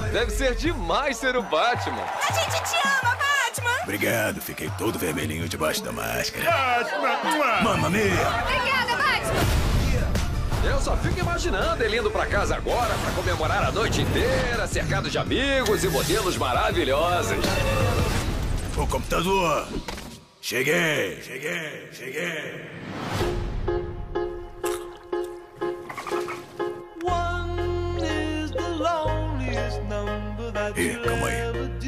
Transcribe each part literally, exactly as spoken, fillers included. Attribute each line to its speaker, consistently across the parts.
Speaker 1: Deve ser demais ser o Batman.
Speaker 2: A gente te ama, Batman!
Speaker 3: Obrigado, fiquei todo vermelhinho debaixo da máscara. Batman! Mamma mia!
Speaker 2: Obrigada, Batman!
Speaker 1: Eu só fico imaginando ele indo pra casa agora pra comemorar a noite inteira, cercado de amigos e modelos maravilhosos.
Speaker 3: O computador! Cheguei, cheguei, cheguei. Ih, calma aí.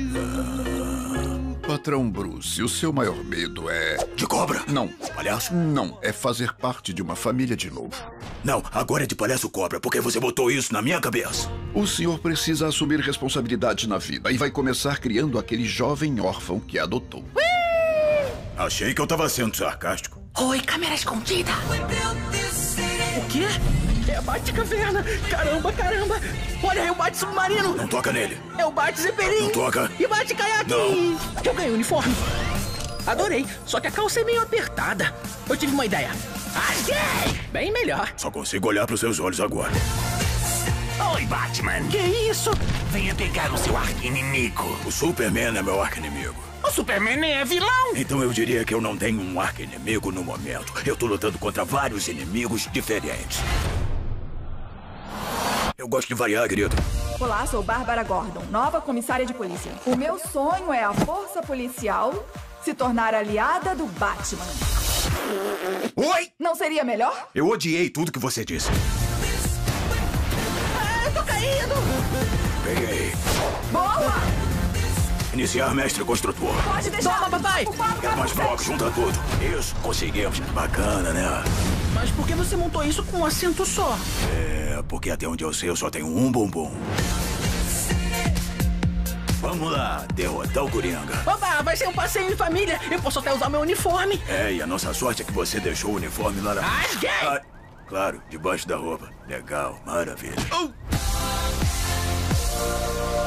Speaker 4: Ah, patrão Bruce, o seu maior medo é...
Speaker 3: De cobra?
Speaker 4: Não.
Speaker 3: Palhaço?
Speaker 4: Não, é fazer parte de uma família de novo.
Speaker 3: Não, agora é de palhaço cobra, porque você botou isso na minha cabeça.
Speaker 4: O senhor precisa assumir responsabilidade na vida e vai começar criando aquele jovem órfão que adotou.
Speaker 3: Achei que eu tava sendo sarcástico.
Speaker 5: Oi, câmera escondida. O quê? É a Batcaverna. Caramba, caramba. Olha, é o Bat-Submarino.
Speaker 3: Não toca nele.
Speaker 5: É o Bat-Zeppelin.
Speaker 3: Não toca.
Speaker 5: E Bat-Caiaque.
Speaker 3: Não.
Speaker 5: Eu ganhei o uniforme. Adorei, só que a calça é meio apertada. Eu tive uma ideia. Achei! Bem melhor.
Speaker 3: Só consigo olhar pros seus olhos agora.
Speaker 6: Oi, Batman.
Speaker 5: Que isso?
Speaker 6: Venha pegar o seu arqui-inimigo.
Speaker 3: O Superman é meu arqui-inimigo.
Speaker 6: O Superman é vilão.
Speaker 3: Então eu diria que eu não tenho um arqui-inimigo no momento. Eu tô lutando contra vários inimigos diferentes. Eu gosto de variar, querido.
Speaker 7: Olá, sou Bárbara Gordon, nova comissária de polícia. O meu sonho é a força policial se tornar aliada do Batman.
Speaker 3: Oi!
Speaker 7: Não seria melhor?
Speaker 3: Eu odiei tudo que você disse.
Speaker 5: Ah, eu tô caindo!
Speaker 3: Peguei.
Speaker 7: Boa!
Speaker 3: Iniciar, mestre construtor.
Speaker 7: Pode deixar!
Speaker 5: Toma, papai!
Speaker 3: Quero mais blocos, junta tudo. Isso, conseguimos. Bacana, né?
Speaker 5: Mas por que você montou isso com um assento só?
Speaker 3: É, porque até onde eu sei eu só tenho um bumbum. Vamos lá, derrotar o Coringa.
Speaker 5: Opa, vai ser um passeio em família. Eu posso até usar meu uniforme.
Speaker 3: É, e a nossa sorte é que você deixou o uniforme lá na...
Speaker 5: Rasguei!
Speaker 3: Ah, claro, debaixo da roupa. Legal, maravilha.
Speaker 5: Oh.